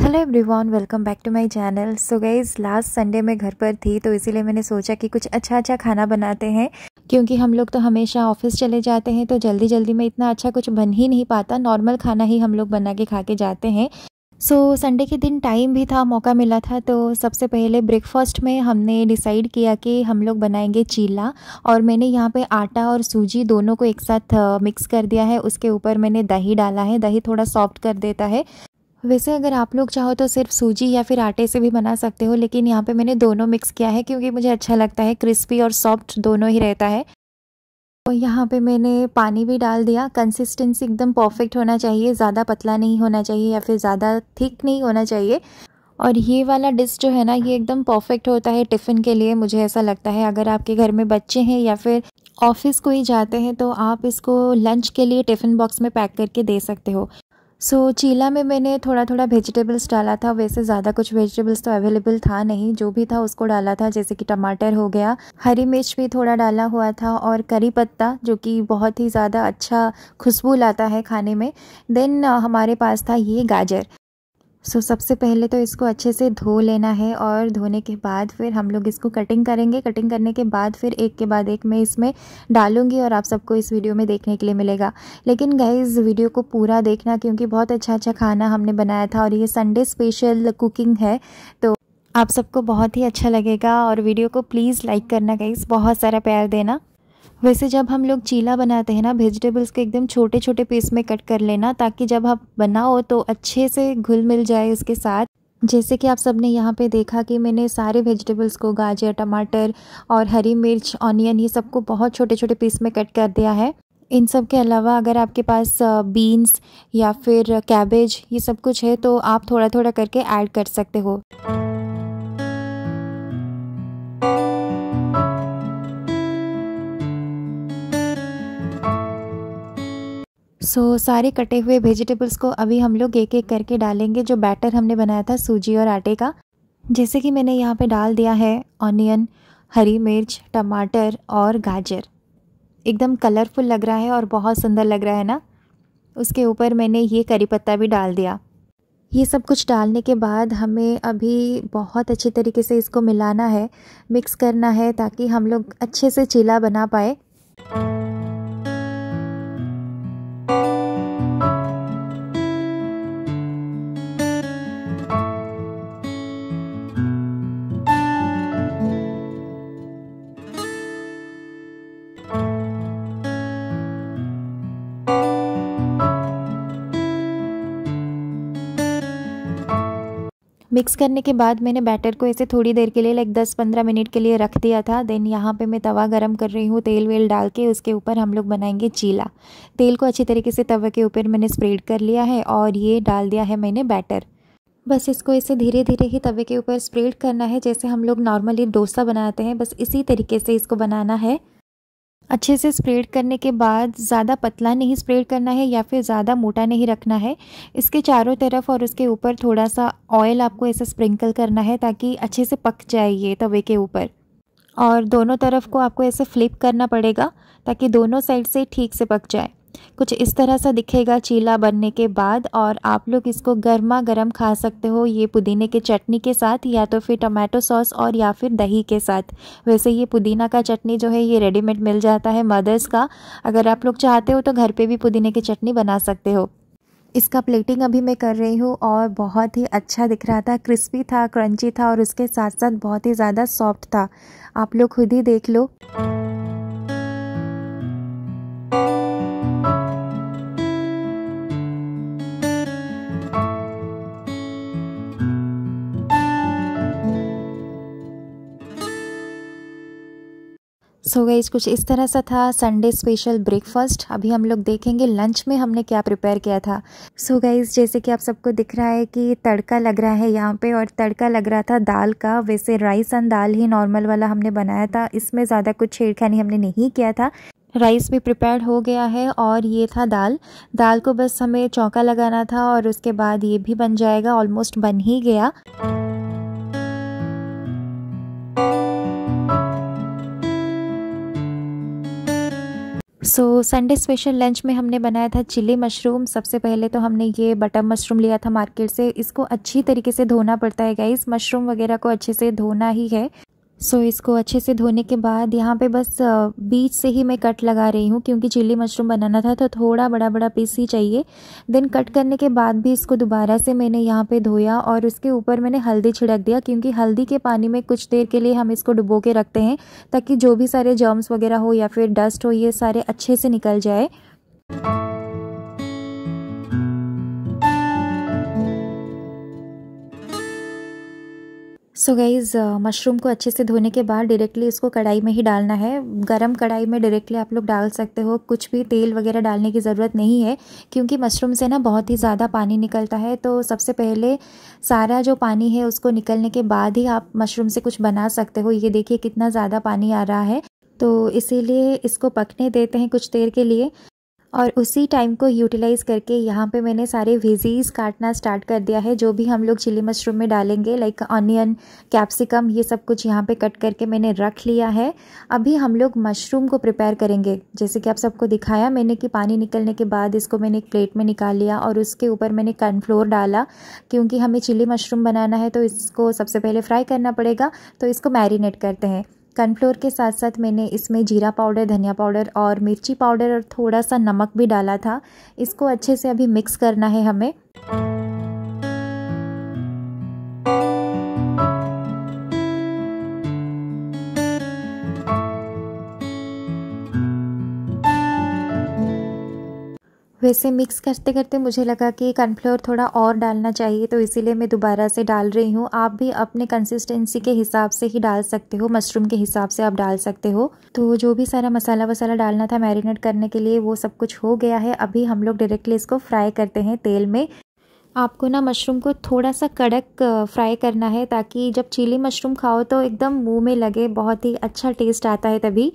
Hello everyone, welcome back to my channel. So guys, last Sunday में घर पर थी तो इसीलिए मैंने सोचा कि कुछ अच्छा खाना बनाते हैं, क्योंकि हम लोग तो हमेशा ऑफिस चले जाते हैं तो जल्दी जल्दी में इतना अच्छा कुछ बन ही नहीं पाता। नॉर्मल खाना ही हम लोग बना के खा के जाते हैं। सो संडे के दिन टाइम भी था, मौका मिला था, तो सबसे पहले ब्रेकफास्ट में हमने डिसाइड किया कि हम लोग बनाएंगे चीला। और मैंने यहाँ पे आटा और सूजी दोनों को एक साथ मिक्स कर दिया है। उसके ऊपर मैंने दही डाला है। दही थोड़ा सॉफ्ट कर देता है। वैसे अगर आप लोग चाहो तो सिर्फ सूजी या फिर आटे से भी बना सकते हो, लेकिन यहाँ पे मैंने दोनों मिक्स किया है क्योंकि मुझे अच्छा लगता है। क्रिस्पी और सॉफ्ट दोनों ही रहता है। और यहाँ पे मैंने पानी भी डाल दिया। कंसिस्टेंसी एकदम परफेक्ट होना चाहिए, ज़्यादा पतला नहीं होना चाहिए या फिर ज़्यादा थिक नहीं होना चाहिए। और ये वाला डिश जो है ना, ये एकदम परफेक्ट होता है टिफ़िन के लिए, मुझे ऐसा लगता है। अगर आपके घर में बच्चे हैं या फिर ऑफिस को ही जाते हैं तो आप इसको लंच के लिए टिफ़िन बॉक्स में पैक करके दे सकते हो। चीला में मैंने थोड़ा थोड़ा वेजिटेबल्स डाला था। वैसे ज़्यादा कुछ वेजिटेबल्स तो अवेलेबल था नहीं, जो भी था उसको डाला था। जैसे कि टमाटर हो गया, हरी मिर्च भी थोड़ा डाला हुआ था, और करी पत्ता, जो कि बहुत ही ज़्यादा अच्छा खुशबू लाता है खाने में। देन हमारे पास था ये गाजर। सबसे पहले तो इसको अच्छे से धो लेना है, और धोने के बाद फिर हम लोग इसको कटिंग करेंगे। कटिंग करने के बाद फिर एक के बाद एक मैं इसमें डालूंगी और आप सबको इस वीडियो में देखने के लिए मिलेगा। लेकिन गाइज़, वीडियो को पूरा देखना, क्योंकि बहुत अच्छा खाना हमने बनाया था और ये संडे स्पेशल कुकिंग है, तो आप सबको बहुत ही अच्छा लगेगा। और वीडियो को प्लीज़ लाइक करना गाइज़, बहुत सारा प्यार देना। वैसे जब हम लोग चीला बनाते हैं ना, वेजिटेबल्स को एकदम छोटे छोटे पीस में कट कर लेना, ताकि जब आप बनाओ तो अच्छे से घुल मिल जाए उसके साथ। जैसे कि आप सब ने यहाँ पे देखा कि मैंने सारे वेजिटेबल्स को, गाजर, टमाटर और हरी मिर्च, ऑनियन, ये सबको बहुत छोटे छोटे पीस में कट कर दिया है। इन सब के अलावा अगर आपके पास बीन्स या फिर कैबेज, ये सब कुछ है तो आप थोड़ा थोड़ा करके ऐड कर सकते हो। सारे कटे हुए वेजिटेबल्स को अभी हम लोग एक एक करके डालेंगे, जो बैटर हमने बनाया था सूजी और आटे का। जैसे कि मैंने यहाँ पे डाल दिया है ऑनियन, हरी मिर्च, टमाटर और गाजर। एकदम कलरफुल लग रहा है और बहुत सुंदर लग रहा है ना। उसके ऊपर मैंने ये करी पत्ता भी डाल दिया। ये सब कुछ डालने के बाद हमें अभी बहुत अच्छी तरीके से इसको मिलाना है, मिक्स करना है, ताकि हम लोग अच्छे से चीला बना पाए। मिक्स करने के बाद मैंने बैटर को ऐसे थोड़ी देर के लिए, लाइक 10-15 मिनट के लिए रख दिया था। देन यहाँ पे मैं तवा गरम कर रही हूँ, तेल वेल डाल के। उसके ऊपर हम लोग बनाएंगे चीला। तेल को अच्छी तरीके से तवे के ऊपर मैंने स्प्रेड कर लिया है, और ये डाल दिया है मैंने बैटर। बस इसको ऐसे धीरे धीरे ही तवे के ऊपर स्प्रेड करना है, जैसे हम लोग नॉर्मली डोसा बनाते हैं, बस इसी तरीके से इसको बनाना है। अच्छे से स्प्रेड करने के बाद ज़्यादा पतला नहीं स्प्रेड करना है या फिर ज़्यादा मोटा नहीं रखना है। इसके चारों तरफ और उसके ऊपर थोड़ा सा ऑयल आपको ऐसे स्प्रिंकल करना है, ताकि अच्छे से पक जाए ये तवे के ऊपर। और दोनों तरफ को आपको ऐसे फ्लिप करना पड़ेगा, ताकि दोनों साइड से ठीक से पक जाए। कुछ इस तरह सा दिखेगा चीला बनने के बाद, और आप लोग इसको गर्मा गर्म खा सकते हो, ये पुदीने के चटनी के साथ, या तो फिर टमाटो सॉस और या फिर दही के साथ। वैसे ये पुदीना का चटनी जो है ये रेडीमेड मिल जाता है मदर्स का। अगर आप लोग चाहते हो तो घर पे भी पुदीने की चटनी बना सकते हो। इसका प्लेटिंग अभी मैं कर रही हूँ, और बहुत ही अच्छा दिख रहा था, क्रिस्पी था, क्रंची था, और उसके साथ साथ बहुत ही ज़्यादा सॉफ्ट था। आप लोग खुद ही देख लो। गाइस, कुछ इस तरह सा था संडे स्पेशल ब्रेकफास्ट। अभी हम लोग देखेंगे लंच में हमने क्या प्रिपेयर किया था। गाइस, जैसे कि आप सबको दिख रहा है कि तड़का लग रहा है यहाँ पे, और तड़का लग रहा था दाल का। वैसे राइस एंड दाल ही नॉर्मल वाला हमने बनाया था, इसमें ज़्यादा कुछ छेड़खानी हमने नहीं किया था। राइस भी प्रिपेयर्ड हो गया है, और ये था दाल। दाल को बस हमें चौंका लगाना था, और उसके बाद ये भी बन जाएगा। ऑलमोस्ट बन ही गया। संडे स्पेशल लंच में हमने बनाया था चिली मशरूम। सबसे पहले तो हमने ये बटर मशरूम लिया था मार्केट से। इसको अच्छी तरीके से धोना पड़ता है गाइस, मशरूम वगैरह को अच्छे से धोना ही है। इसको अच्छे से धोने के बाद यहाँ पे बस बीच से ही मैं कट लगा रही हूँ, क्योंकि चिली मशरूम बनाना था तो थोड़ा बड़ा बड़ा पीस ही चाहिए। देन कट करने के बाद भी इसको दोबारा से मैंने यहाँ पे धोया और उसके ऊपर मैंने हल्दी छिड़क दिया, क्योंकि हल्दी के पानी में कुछ देर के लिए हम इसको डुबो के रखते हैं ताकि जो भी सारे जर्म्स वगैरह हो या फिर डस्ट हो ये सारे अच्छे से निकल जाए। गाइज़ मशरूम को अच्छे से धोने के बाद डायरेक्टली इसको कढ़ाई में ही डालना है। गरम कढ़ाई में डायरेक्टली आप लोग डाल सकते हो, कुछ भी तेल वगैरह डालने की ज़रूरत नहीं है, क्योंकि मशरूम से ना बहुत ही ज़्यादा पानी निकलता है। तो सबसे पहले सारा जो पानी है उसको निकलने के बाद ही आप मशरूम से कुछ बना सकते हो। ये देखिए कितना ज़्यादा पानी आ रहा है, तो इसीलिए इसको पकने देते हैं कुछ देर के लिए। और उसी टाइम को यूटिलाइज़ करके यहाँ पे मैंने सारे वेजीज़ काटना स्टार्ट कर दिया है, जो भी हम लोग चिली मशरूम में डालेंगे, लाइक ऑनियन, कैप्सिकम, ये सब कुछ यहाँ पे कट करके मैंने रख लिया है। अभी हम लोग मशरूम को प्रिपेयर करेंगे, जैसे कि आप सबको दिखाया मैंने कि पानी निकलने के बाद इसको मैंने एक प्लेट में निकाल लिया और उसके ऊपर मैंने कॉर्नफ्लोर डाला, क्योंकि हमें चिली मशरूम बनाना है तो इसको सबसे पहले फ्राई करना पड़ेगा। तो इसको मैरिनेट करते हैं। कॉर्नफ्लोर के साथ साथ मैंने इसमें जीरा पाउडर, धनिया पाउडर और मिर्ची पाउडर और थोड़ा सा नमक भी डाला था। इसको अच्छे से अभी मिक्स करना है हमें। वैसे मिक्स करते करते मुझे लगा कि कॉर्नफ्लोर थोड़ा और डालना चाहिए, तो इसीलिए मैं दोबारा से डाल रही हूँ। आप भी अपने कंसिस्टेंसी के हिसाब से ही डाल सकते हो, मशरूम के हिसाब से आप डाल सकते हो। तो जो भी सारा मसाला वसाला डालना था मैरिनेट करने के लिए वो सब कुछ हो गया है। अभी हम लोग डायरेक्टली इसको फ्राई करते हैं तेल में। आपको ना मशरूम को थोड़ा सा कड़क फ्राई करना है, ताकि जब चिली मशरूम खाओ तो एकदम मुँह में लगे, बहुत ही अच्छा टेस्ट आता है तभी।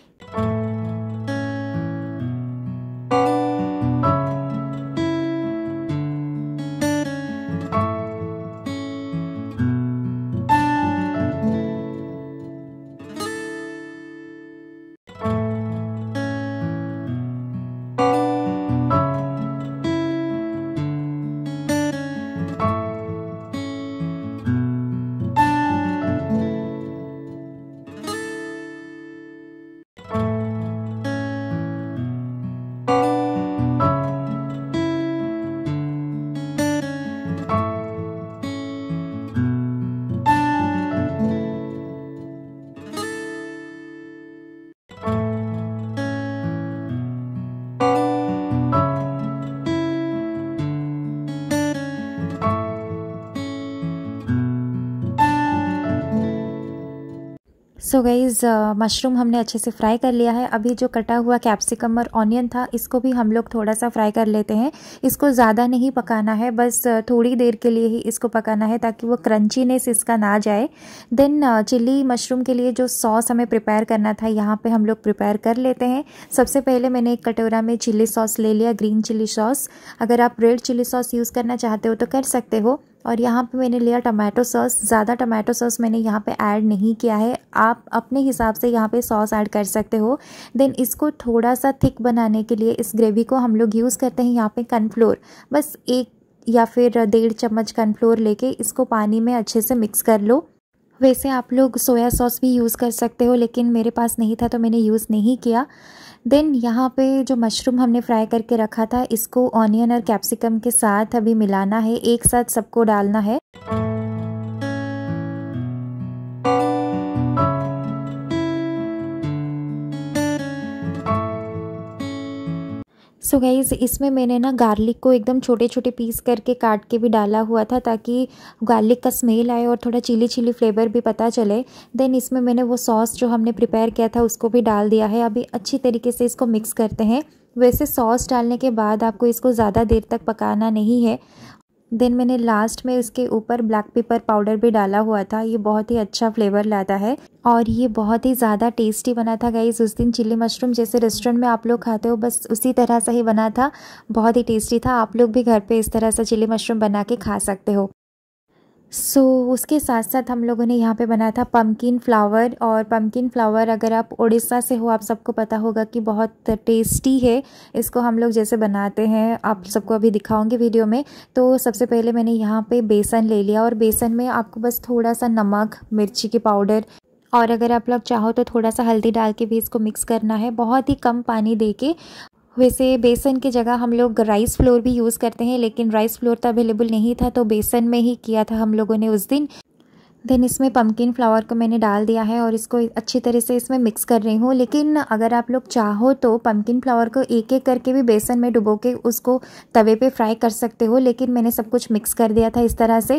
गाइज़ मशरूम हमने अच्छे से फ्राई कर लिया है। अभी जो कटा हुआ कैप्सिकम और ऑनियन था इसको भी हम लोग थोड़ा सा फ्राई कर लेते हैं। इसको ज़्यादा नहीं पकाना है, बस थोड़ी देर के लिए ही इसको पकाना है, ताकि वो क्रंचीनेस इसका ना जाए। देन चिली मशरूम के लिए जो सॉस हमें प्रिपेयर करना था यहाँ पे हम लोग प्रिपेयर कर लेते हैं। सबसे पहले मैंने एक कटोरा में चिली सॉस ले लिया, ग्रीन चिली सॉस। अगर आप रेड चिली सॉस यूज़ करना चाहते हो तो कर सकते हो। और यहाँ पे मैंने लिया टमाटो सॉस। ज़्यादा टमाटो सॉस मैंने यहाँ पे ऐड नहीं किया है, आप अपने हिसाब से यहाँ पे सॉस ऐड कर सकते हो। देन इसको थोड़ा सा थिक बनाने के लिए इस ग्रेवी को हम लोग यूज़ करते हैं यहाँ पे कॉर्नफ्लोर। बस 1 या फिर 1.5 चम्मच कॉर्नफ्लोर लेके इसको पानी में अच्छे से मिक्स कर लो। वैसे आप लोग सोया सॉस भी यूज़ कर सकते हो, लेकिन मेरे पास नहीं था तो मैंने यूज़ नहीं किया। देन यहाँ पे जो मशरूम हमने फ्राई करके रखा था इसको ऑनियन और कैप्सिकम के साथ अभी मिलाना है, एक साथ सबको डालना है। गाइज़ इसमें मैंने ना गार्लिक को एकदम छोटे छोटे पीस करके काट के भी डाला हुआ था, ताकि गार्लिक का स्मेल आए और थोड़ा चिली चिली फ्लेवर भी पता चले। देन इसमें मैंने वो सॉस जो हमने प्रिपेयर किया था उसको भी डाल दिया है। अभी अच्छी तरीके से इसको मिक्स करते हैं। वैसे सॉस डालने के बाद आपको इसको ज़्यादा देर तक पकाना नहीं है। देन मैंने लास्ट में इसके ऊपर ब्लैक पेपर पाउडर भी डाला हुआ था, ये बहुत ही अच्छा फ्लेवर लाता है और ये बहुत ही ज़्यादा टेस्टी बना था गाइस। उस दिन चिली मशरूम जैसे रेस्टोरेंट में आप लोग खाते हो बस उसी तरह से ही बना था, बहुत ही टेस्टी था। आप लोग भी घर पे इस तरह से चिली मशरूम बना के खा सकते हो। उसके साथ साथ हम लोगों ने यहाँ पे बनाया था पम्पकिन फ्लावर। और पम्पकिन फ्लावर अगर आप उड़ीसा से हो, आप सबको पता होगा कि बहुत टेस्टी है। इसको हम लोग जैसे बनाते हैं आप सबको अभी दिखाऊंगी वीडियो में। तो सबसे पहले मैंने यहाँ पे बेसन ले लिया और बेसन में आपको बस थोड़ा सा नमक, मिर्ची की पाउडर और अगर आप लोग चाहो तो थोड़ा सा हल्दी डाल के भी इसको मिक्स करना है, बहुत ही कम पानी दे के। वैसे बेसन की जगह हम लोग राइस फ्लोर भी यूज़ करते हैं, लेकिन राइस फ्लोर तो अवेलेबल नहीं था तो बेसन में ही किया था हम लोगों ने उस दिन। देन इसमें पम्पकिन फ्लावर को मैंने डाल दिया है और इसको अच्छी तरह से इसमें मिक्स कर रही हूँ। लेकिन अगर आप लोग चाहो तो पम्पकिन फ्लावर को एक एक करके भी बेसन में डुबो के उसको तवे पे फ्राई कर सकते हो, लेकिन मैंने सब कुछ मिक्स कर दिया था इस तरह से।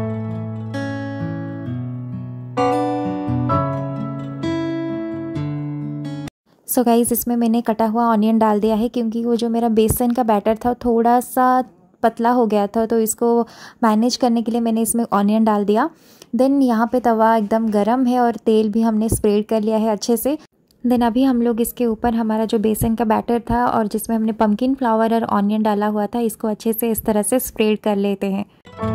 सो गाइस, इसमें मैंने कटा हुआ ऑनियन डाल दिया है क्योंकि वो जो मेरा बेसन का बैटर था थोड़ा सा पतला हो गया था, तो इसको मैनेज करने के लिए मैंने इसमें ऑनियन डाल दिया। देन यहाँ पे तवा एकदम गरम है और तेल भी हमने स्प्रेड कर लिया है अच्छे से। देन अभी हम लोग इसके ऊपर हमारा जो बेसन का बैटर था और जिसमें हमने पम्पकिन फ्लावर और ऑनियन डाला हुआ था, इसको अच्छे से इस तरह से स्प्रेड कर लेते हैं।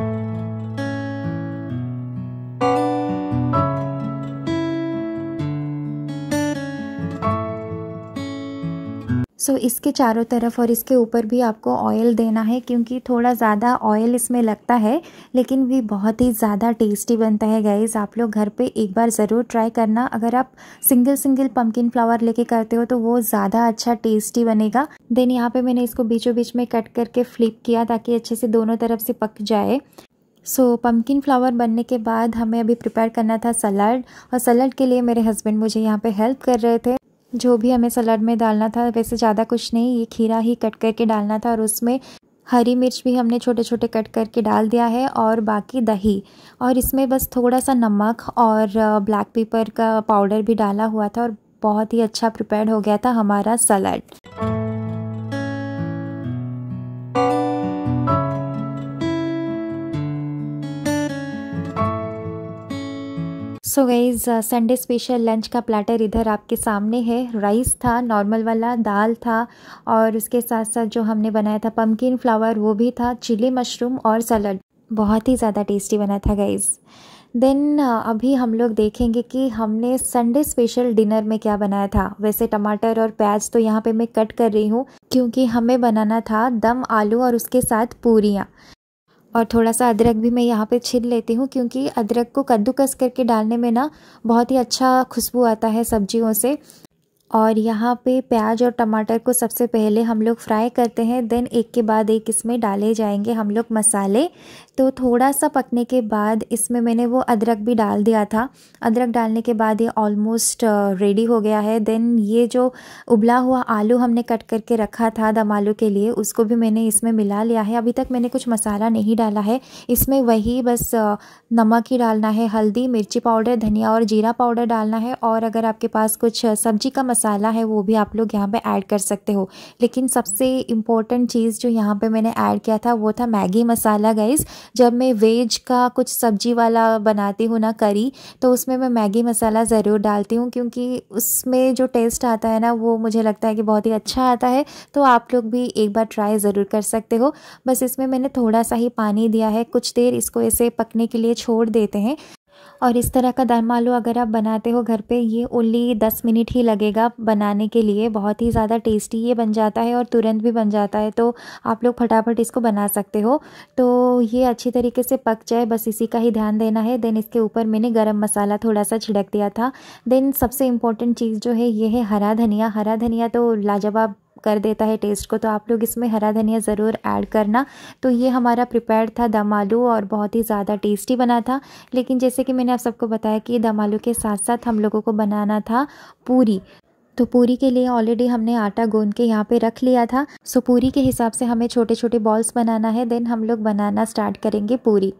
इसके चारों तरफ और इसके ऊपर भी आपको ऑयल देना है क्योंकि थोड़ा ज़्यादा ऑयल इसमें लगता है, लेकिन भी बहुत ही ज़्यादा टेस्टी बनता है गाइस। आप लोग घर पे एक बार ज़रूर ट्राई करना। अगर आप सिंगल सिंगल पम्पकिन फ्लावर लेके करते हो तो वो ज़्यादा अच्छा टेस्टी बनेगा। देन यहाँ पे मैंने इसको बीचों बीच में कट करके फ्लिप किया ताकि अच्छे से दोनों तरफ से पक जाए। पम्पकिन फ्लावर बनने के बाद हमें अभी प्रिपेयर करना था सलाद, और सलाद के लिए मेरे हस्बैंड मुझे यहाँ पे हेल्प कर रहे थे। जो भी हमें सलाद में डालना था, वैसे ज़्यादा कुछ नहीं, ये खीरा ही कट करके डालना था और उसमें हरी मिर्च भी हमने छोटे छोटे कट करके डाल दिया है और बाकी दही, और इसमें बस थोड़ा सा नमक और ब्लैक पेपर का पाउडर भी डाला हुआ था और बहुत ही अच्छा प्रिपेयर हो गया था हमारा salad. Guys, Sunday special lunch का प्लेटर इधर आपके सामने है। राइस था नॉर्मल वाला, दाल था और उसके साथ साथ जो हमने बनाया था पम्पकिन फ्लावर वो भी था, चिली मशरूम और सलाद। बहुत ही ज़्यादा टेस्टी बना था गाइज। देन अभी हम लोग देखेंगे कि हमने संडे स्पेशल डिनर में क्या बनाया था। वैसे टमाटर और प्याज तो यहाँ पे मैं कट कर रही हूँ क्योंकि हमें बनाना था दम आलू और उसके साथ पूरियाँ। और थोड़ा सा अदरक भी मैं यहाँ पे छील लेती हूँ क्योंकि अदरक को कद्दूकस करके डालने में ना बहुत ही अच्छा खुशबू आता है सब्जियों से। और यहाँ पे प्याज और टमाटर को सबसे पहले हम लोग फ्राई करते हैं, देन एक के बाद एक इसमें डाले जाएंगे हम लोग मसाले। तो थोड़ा सा पकने के बाद इसमें मैंने वो अदरक भी डाल दिया था। अदरक डालने के बाद ये ऑलमोस्ट रेडी हो गया है। देन ये जो उबला हुआ आलू हमने कट करके रखा था दम आलू के लिए, उसको भी मैंने इसमें मिला लिया है। अभी तक मैंने कुछ मसाला नहीं डाला है इसमें, वही बस नमक ही डालना है, हल्दी, मिर्ची पाउडर, धनिया और जीरा पाउडर डालना है। और अगर आपके पास कुछ सब्जी का मसाला है वो भी आप लोग यहाँ पे ऐड कर सकते हो। लेकिन सबसे इम्पोर्टेंट चीज़ जो यहाँ पे मैंने ऐड किया था वो था मैगी मसाला गाइस। जब मैं वेज का कुछ सब्जी वाला बनाती हूँ ना करी, तो उसमें मैं मैगी मसाला ज़रूर डालती हूँ क्योंकि उसमें जो टेस्ट आता है ना वो मुझे लगता है कि बहुत ही अच्छा आता है। तो आप लोग भी एक बार ट्राई ज़रूर कर सकते हो। बस इसमें मैंने थोड़ा सा ही पानी दिया है, कुछ देर इसको ऐसे पकने के लिए छोड़ देते हैं। और इस तरह का दम आलू अगर आप बनाते हो घर पे, ये ओनली 10 मिनट ही लगेगा बनाने के लिए। बहुत ही ज़्यादा टेस्टी ये बन जाता है और तुरंत भी बन जाता है, तो आप लोग फटाफट इसको बना सकते हो। तो ये अच्छी तरीके से पक जाए, बस इसी का ही ध्यान देना है। देन इसके ऊपर मैंने गरम मसाला थोड़ा सा छिड़क दिया था। देन सबसे इम्पोर्टेंट चीज़ जो है ये है हरा धनिया। हरा धनिया तो लाजवाब कर देता है टेस्ट को, तो आप लोग इसमें हरा धनिया ज़रूर ऐड करना। तो ये हमारा प्रिपेयर्ड था दम आलू और बहुत ही ज़्यादा टेस्टी बना था। लेकिन जैसे कि मैंने आप सबको बताया कि दम आलू के साथ साथ हम लोगों को बनाना था पूरी। तो पूरी के लिए ऑलरेडी हमने आटा गूंद के यहाँ पे रख लिया था। पूरी के हिसाब से हमें छोटे छोटे बॉल्स बनाना है। देन हम लोग बनाना स्टार्ट करेंगे पूरी।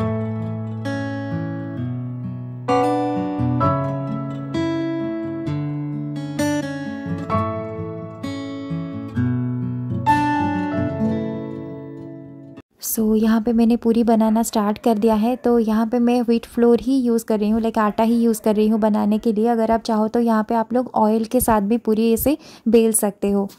यहाँ पे मैंने पूरी बनाना स्टार्ट कर दिया है। तो यहाँ पे मैं व्हीट फ्लोर ही यूज़ कर रही हूँ, लाइक आटा ही यूज़ कर रही हूँ बनाने के लिए। अगर आप चाहो तो यहाँ पे आप लोग ऑयल के साथ भी पूरी ऐसे बेल सकते हो।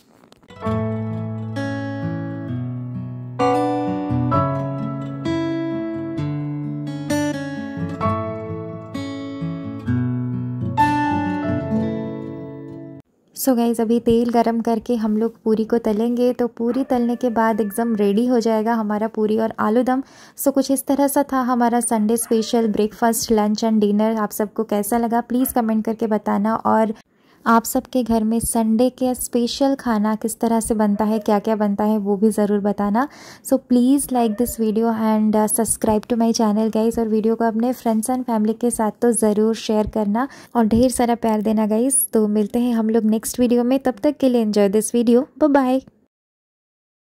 सो गाइज़ अभी तेल गरम करके हम लोग पूरी को तलेंगे। तो पूरी तलने के बाद एकदम रेडी हो जाएगा हमारा पूरी और आलू दम। सो कुछ इस तरह सा था हमारा Sunday special breakfast, lunch and dinner. आप सबको कैसा लगा प्लीज़ कमेंट करके बताना, और आप सबके घर में संडे के स्पेशल खाना किस तरह से बनता है, क्या क्या बनता है वो भी ज़रूर बताना। So please like this video and subscribe to my channel guys, और वीडियो को अपने फ्रेंड्स एंड फैमिली के साथ तो ज़रूर शेयर करना और ढेर सारा प्यार देना गाइज़। तो मिलते हैं हम लोग नेक्स्ट वीडियो में, तब तक के लिए enjoy this video, bye bye.